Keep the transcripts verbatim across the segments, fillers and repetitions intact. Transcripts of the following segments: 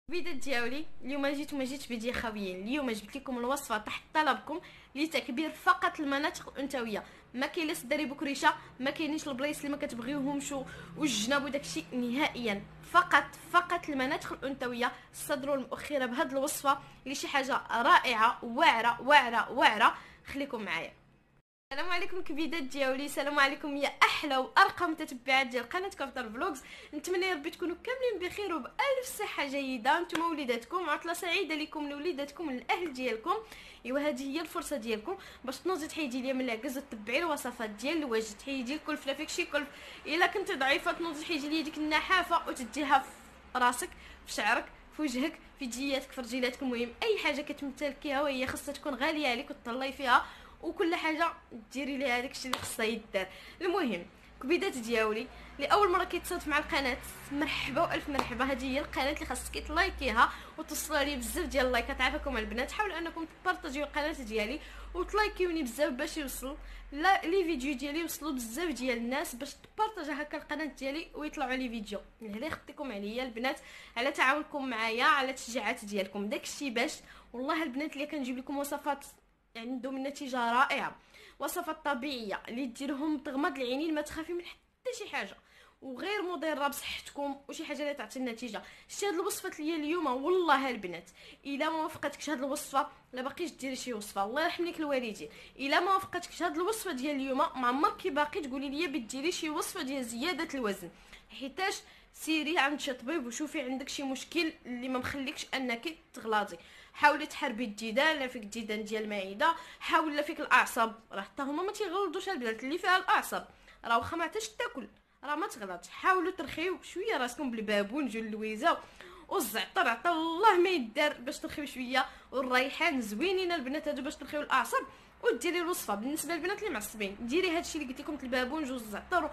الفيديو ديالي اليوم جيت وما جيتش بدي خاويين. اليوم جبت لكم الوصفه تحت طلبكم لتكبير فقط المناطق الانثويه. ما كاين لا الدري بكريشه، ما كاينينش البلايص اللي ما كتبغيوهمش والجناب وداكشي نهائيا. فقط فقط المناطق الانثويه. الصدر والمؤخره بهذه الوصفه اللي شي حاجه رائعه واعره واعره واعره. خليكم معايا. السلام عليكم كبيدات ديالي، السلام عليكم يا احلى وارقى متتبعات ديال قناه كفتر فلوجز. نتمنى يا ربي تكونوا كاملين بخير وبالف صحه جيده. نتوما وليداتكم عطله سعيده لكم لوليداتكم الاهل ديالكم. ايوا هذه هي الفرصه ديالكم باش تنوضي تحيدي ليا من العكز وتتبعي الوصفات ديال الواجد، تحيدي الكلف لا فيك شي كلف. الا كنت ضعيفه تنوضي تحيدي ليا ديك النحافه وتديها في راسك، في شعرك، في وجهك، في جياتك، في رجيلاتك. المهم اي حاجه كتمتلكيها وهي خاصها تكون غاليه عليك وتطلعي فيها، وكل حاجه ديري ليها داكشي اللي خصها يدار. المهم كبيدات ديالي لاول مره كيتصادف مع القناه، مرحبا والف مرحبا. هذه هي القناه اللي خاصك تلايكيها وتوصلوا لي بزاف ديال اللايكات. عافاكم البنات، حاولوا انكم تبارطاجيو القناه ديالي وتلايكيوني بزاف باش يوصل لا لي فيديو ديالي يوصلوا بزاف ديال الناس، باش تبارطاجا هكا القناه ديالي ويطلعوا لي فيديو. لهنا خديتكم عليا البنات على تعاونكم معايا، على التشجيعات ديالكم. داكشي باش والله البنات اللي كنجيب لكم وصفات يعني ندوم النتيجه رائعه، وصفات طبيعيه اللي ديرهم تغمض العينين ما تخافي من حتى شي حاجه، وغير مضره بصحتكم وشي حاجه اللي تعطي النتيجه. شتي هاد الوصفات اللي اليوم والله البنات الا ما وافقتكش هاد الوصفه لا باقيش ديري شي وصفه. الله يرحم لك الوالدين، الا ما وافقتكش هاد الوصفه ديال اليوم ما عمرك باقي تقولي لي بديري شي وصفه ديال زياده الوزن. حيتاش سيري عند شي طبيب وشوفي عندك شي مشكل اللي ما مخليكش انك تغلاضي. حاولي تحربي الديدان، لا فيك الديدان ديال المعده، حاول لا فيك الاعصاب، راه حتى هما ما تيغلطوش البنات اللي فيها الاعصاب، راه واخا ما عرفتش تاكل راه ما تغلطش. حاولوا ترخيو شويه راسكم بالبابون جول اللويزه والزعتر عطا الله ما يدار باش ترخيو شويه، والريحان زوينين البنات هادو باش ترخيو الاعصاب. وديري الوصفه بالنسبه للبنات اللي معصبين، ديري هادشي اللي قلت لكم، البابون جوج الزعتر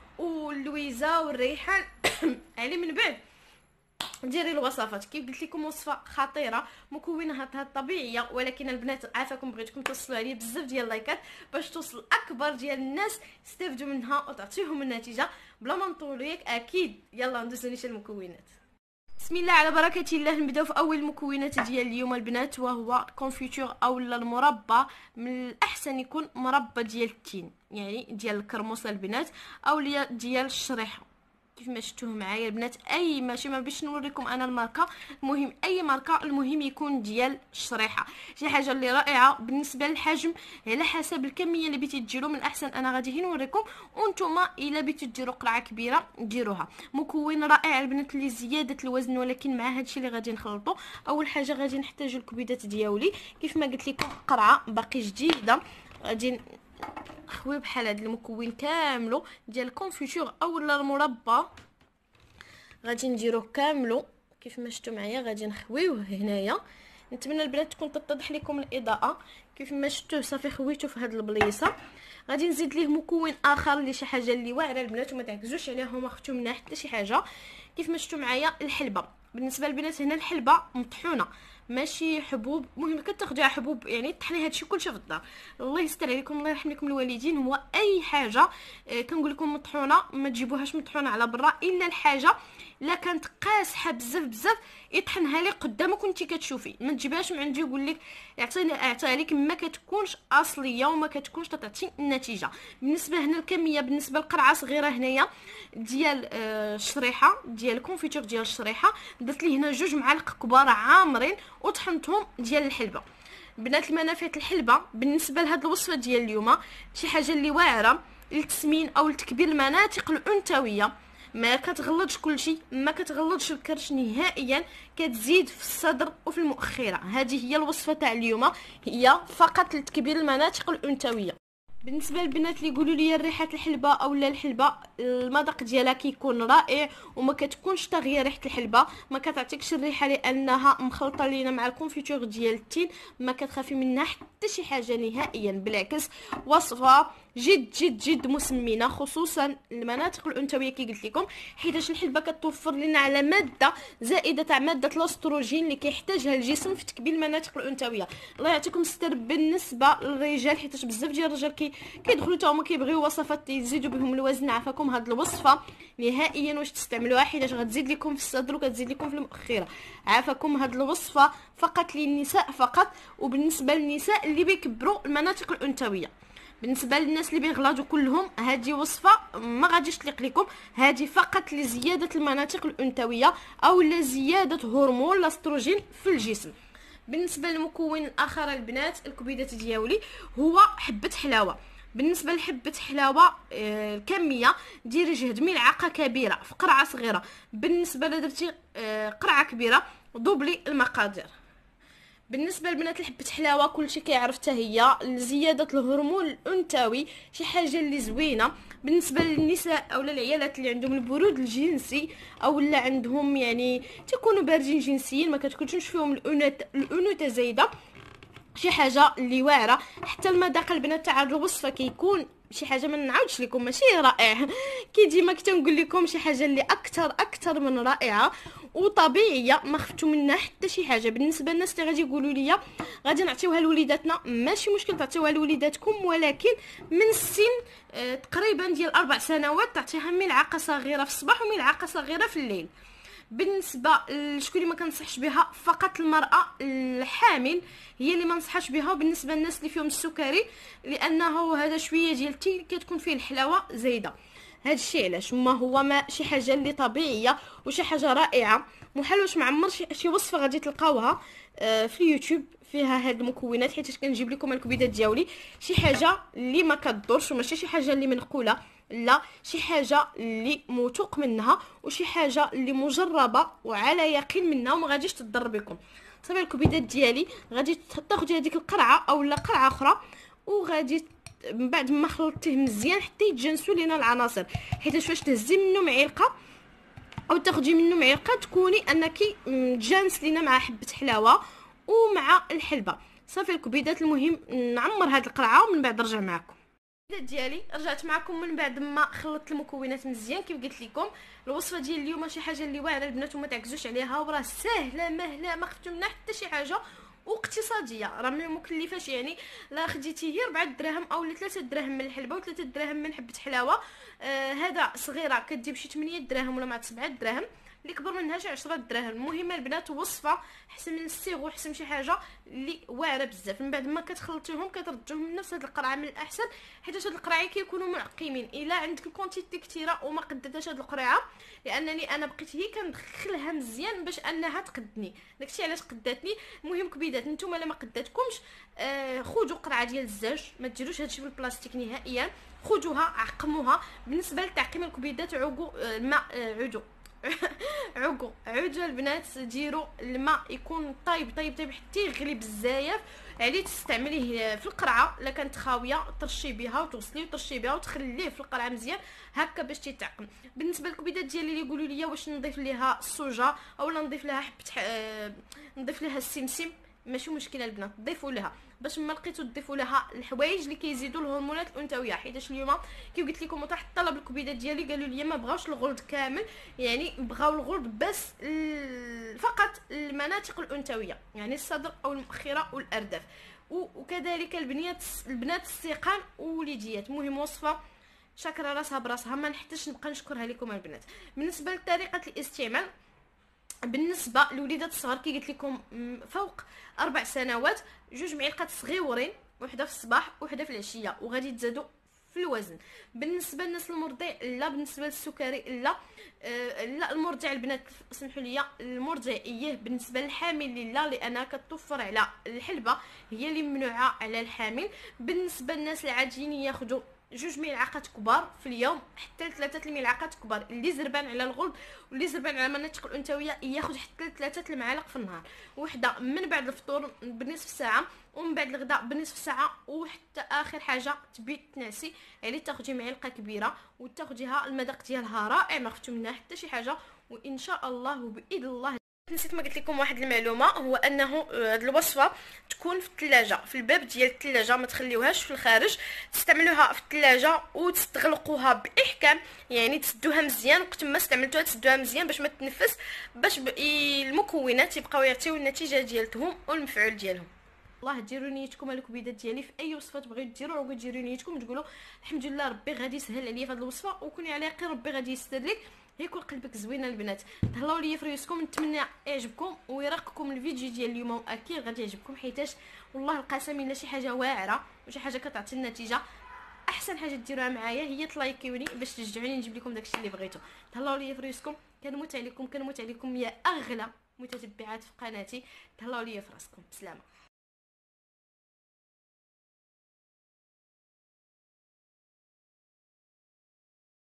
واللويزه والريحان علي من بعد ديري الوصفات. كيف قلت لكم وصفه خطيره مكوناتها طبيعيه، ولكن البنات عافاكم بغيتكم توصلوا عليا بزاف ديال اللايكات باش توصل اكبر ديال الناس يستافدوا منها وتعطيهم النتيجه بلا ما نطولوا ياك. اكيد يلا ندوزو نشوف المكونات. بسم الله على بركه الله. نبداو في اول المكونات ديال اليوم البنات، وهو كونفيتور او المربى. من الاحسن يكون مربى ديال التين، يعني ديال الكرموس البنات، او ديال الشريحه كيف ما شفتوه معايا البنات. اي ماشي ما باش نوريكم انا الماركه، المهم اي ماركه، المهم يكون ديال الشريحه. شي حاجه اللي رائعه. بالنسبه للحجم على حسب الكميه اللي بغيتي ديروا، من الاحسن انا غادي هنا نوريكم، وانتم الا بغيتوا ديروا قرعه كبيره ديروها. مكون رائع البنات لزياده الوزن، ولكن مع هادشي اللي غادي نخلطوا. اول حاجه غادي نحتاجوا الكبيدات ديالي كيف ما قلت لكم، قرعه باقي جديده. غادي خوي بحال هاد المكون كاملو ديال الكونفيتور او المربى، غادي نديروه كاملو كيف ما شفتوا معايا. غادي نخويوه هنايا. نتمنى البنات تكون تتضح لكم الاضاءه. كيف ما شفتوه صافي خويته في هاد البليصه. غادي نزيد ليه مكون اخر اللي شي حاجه اللي واعره البنات وما تعكزوش عليها وما اختو منها حتى شي حاجه. كيف ما شفتوا معايا الحلبه. بالنسبه للبنات هنا الحلبه مطحونه ماشي حبوب، المهم كتاخدوها حبوب يعني طحني هادشي كلشي في الدار. الله يستر عليكم، الله يرحم لكم الوالدين. هو اي حاجه آه كنقول لكم مطحونه ما تجيبوهاش مطحونه على برا، الا الحاجه الا كانت قاسحه بزاف بزاف يطحنها لي قدامك وانت كتشوفي، ما تجيبهاش من عندي يقول لك اعطيني اعطيها لك، ما كتكونش اصليه وما كتكونش تعطي النتيجه. بالنسبه هنا الكميه، بالنسبه لقرعه صغيره هنايا ديال آه الشريحه ديال الكونفيتور ديال الشريحه، درت لي هنا جوج معالق كبار عامرين وطحنتهم ديال الحلبه. بنات المنافع الحلبه بالنسبه لهاد الوصفه ديال اليوم شي حاجه اللي واعره للتسمين او لتكبير المناطق الانثويه. ما كتغلطش كلشي، ما كتغلطش الكرش نهائيا، كتزيد في الصدر وفي المؤخره. هذه هي الوصفه تاع اليوم، هي فقط لتكبير المناطق الانثويه. بالنسبه للبنات اللي يقولوا لي ريحه الحلبه او لا الحلبه، المذاق ديالها كيكون رائع وما كتكونش تغيير ريحه الحلبه، ما كتعطيكش الريحه لانها مخلطه لينا مع الكونفيتور ديال التين، ما كتخافي منها حتى شي حاجه نهائيا. بالعكس وصفه جد جد جد مسمنه، خصوصا المناطق الانثويه كي قلت لكم، حيتاش الحلبه كتوفر لنا على ماده زائده تاع ماده الاستروجين اللي كيحتاجها الجسم في تكبيل المناطق الانثويه. الله يعطيكم الستر بالنسبه للرجال، حيتاش بزاف ديال الرجال كي كيدخلوا حتى هما كيبغيو وصفات يزيدوا بهم الوزن. عافاكم هاد الوصفه نهائيا واش تستعملوها، حيتاش غتزيد لكم في الصدر وكتزيد لكم في المؤخره. عافاكم هاد الوصفه فقط للنساء فقط، وبالنسبه للنساء اللي بيكبروا المناطق الانثويه. بالنسبه للناس اللي بيغلاضوا كلهم هذه وصفه ما غاديش تليق لكم، هذه فقط لزياده المناطق الانثويه او لزياده هرمون الاستروجين في الجسم. بالنسبه للمكون الاخر البنات الكبيدات ديالي هو حبه حلاوه. بالنسبه لحبه حلاوه آه الكميه ديري جهد ملعقه كبيره في قرعه صغيره. بالنسبه لدرتي آه قرعه كبيره دوبلي المقادير. بالنسبه لبنات الحبه حلاوه كلشي كيعرف حتى هي لزياده الهرمون الانثوي، شي حاجه اللي زوينه. بالنسبه للنساء او العيالات اللي عندهم البرود الجنسي او اللي عندهم يعني تيكونوا باردين جنسيا، ما كتكونش فيهم الانوثه زايده، شي حاجه اللي واعره. حتى المذاق البنات تاع الوصفه كيكون شي حاجه ما نعاودش لكم، ماشي رائع كي ديما كنقول لكم، شي حاجه اللي اكثر اكثر من رائعه وطبيعيه، ما خفتوا منها حتى شي حاجه. بالنسبه للناس اللي غادي يقولوا لي غادي نعطيوها لوليداتنا، ماشي مشكل تعطيوها لوليداتكم، ولكن من السن آه تقريبا ديال اربع سنوات تعطيها ملعقه صغيره في الصباح وملعقه صغيره في الليل. بالنسبه لشكون اللي ما كنصحش بها، فقط المراه الحامل هي اللي ما نصحش بها. وبالنسبه للناس اللي فيهم السكري، لانه هذا شويه ديال التي كتكون فيه الحلاوه زايده. هذا الشيء علاش ما هو ما شي حاجه اللي طبيعيه وشي حاجه رائعه. محال واش ما عمر شي, شي وصفه غادي تلقاوها آه في اليوتيوب فيها هاد المكونات، حيت كنجيب لكم الكبيدات ديالي شي حاجه اللي ما كتضرش وماشي شي حاجه اللي منقوله، لا شي حاجه اللي موثوق منها وشي حاجه اللي مجربه وعلى يقين منها وما غاديش تضر بكم. صافي الكبيدات ديالي غادي تاخدي هذيك القرعه او لا قرعه اخرى، وغادي من بعد ما خلطتيه مزيان حتى يتجانسوا لينا العناصر، حيت فاش تهزي منه معلقه او تاخدي منه معلقه تكوني انك تجانس لينا مع حبه حلاوه ومع الحلبه. صافي الكبيدات المهم نعمر هاد القرعه ومن بعد نرجع معكم. ديالي رجعت معكم من بعد ما خلطت المكونات مزيان. كيف قلت لكم الوصفه ديال اليوم شي حاجه اللي واعره البنات وما تعكزوش عليها، وراه ساهله مهله ما خفتوا منها حتى شي حاجه، واقتصاديه راه ما مكلفاش. يعني لا خديتي هي أربعة دراهم او ثلاثة دراهم من الحلبه وثلاثة دراهم من حبه حلاوه، آه هذا صغيره كتجيب شي ثمانية دراهم ولا مع سبعة دراهم، اللي كبر منها شي عشرة دراهم. المهم البنات وصفه حسن من السيغ وحسن شي حاجه اللي واعره بزاف. من بعد ما كتخلطيهم كتردوهم نفس هاد القرعه من الاحسن، حيت هاد القرعه كيكونوا معقمين. الا عندك الكونتيتي كثيره وما قدتهاش هاد القرعه، لانني انا بقيت هي كندخلها مزيان باش انها تقدني، داكشي علاش قداتني. المهم كبيدات نتوما الا ما قداتكمش آه خذوا قرعه ديال الزاج، ما ديروش هادشي بالبلاستيك نهائيا، خذوها عقموها. بالنسبه لتعقيم الكبيدات عوقوا الماء آه عودوا عقو عودوا البنات، ديروا الماء يكون طايب طايب طايب حتى يغلي بزاف عليه، تستعمليه في القرعه الا كانت خاويه ترشي بها وتغسليه وترشي بها وتخليه في القرعه مزيان هكا باش تيتعقم. بالنسبه للكبيدات ديالي اللي يقولوا لي واش نضيف ليها الصوجه او نضيف لها حبه آه نضيف لها السمسم، ماشي مشكله البنات ضيفوا لها، باش ما لقيتو تضيفوا لها الحوايج اللي كيزيدوا الهرمونات الانثويه. حيتاش اليوم كي قلت لكم طاح الطلب الكبيدات ديالي قالوا لي ما بغاوش الغلد كامل، يعني بغاو الغلد بس فقط المناطق الانثويه، يعني الصدر او المؤخره والارداف، وكذلك البنيات البنات السيقان ووليديات. مهم وصفه شاكره راسها براسها، ما نحتاجش نبقى نشكرها لكم البنات. بالنسبه لطريقه الاستعمال، بالنسبه لوليدات الصغار كي قلت لكم فوق اربع سنوات جوج معلقات صغيورين، وحده في الصباح وحده في العشيه، وغادي تزادوا في الوزن. بالنسبه للناس المرضع لا، بالنسبه للسكري لا، آه لا المرضع البنات اسمحوا لي المرضع ايه، بالنسبه للحامل لا، لانها كتوفر على الحلبه هي اللي ممنوعه على الحامل. بالنسبه للناس العاديين ياخذوا جوج ملعقات كبار في اليوم حتى ثلاثه الملعقات كبار. اللي زربان على الغلد واللي زربان على المناطق الانثويه ياخذ حتى ثلاثه المعالق في النهار، وحده من بعد الفطور بنصف ساعه، ومن بعد الغداء بنصف ساعه، وحتى اخر حاجه تبي تنعسي يعني تاخذي معلقه كبيره وتاخذيها. المذاق ديالها رائع ما خفتوا منها حتى شي حاجه، وان شاء الله وباذن الله نسيت ما قلت لكم واحد المعلومه، هو انه هذه الوصفه تكون في الثلاجه، في الباب ديال الثلاجه، ما تخليوهاش في الخارج. تستعملوها في الثلاجه وتستغلقوها باحكام، يعني تسدوها مزيان، وقت ما استعملتوها تسدوها مزيان باش ما تنفس، باش ب... المكونات يبقاو يعطيو النتيجه ديالتهم والمفعول ديالهم. والله ديروا نيتكم على الكبيدات ديالي في اي وصفه تبغيو ديروا، او ديروا نيتكم تقولوا الحمد لله ربي غادي يسهل عليا في هذه الوصفه، وكوني على يقين ربي غادي يستر لك. يكون قلبك زوينه البنات. تهلاو ليا في ريوسكم، نتمنى يعجبكم ويرقكم الفيديو ديال اليوم، واكيد غادي يعجبكم، حيتاش والله القسم الا شي حاجه واعره وشي حاجه كتعطي النتيجه، احسن حاجه ديروها معايا هي تلايكيوني باش تشجعوني نجيب لكم داكشي اللي بغيتو. تهلاو ليا في ريوسكم، كنموت عليكم كنموت عليكم يا اغلى متتبعات في قناتي. تهلاو ليا في راسكم، بسلامه.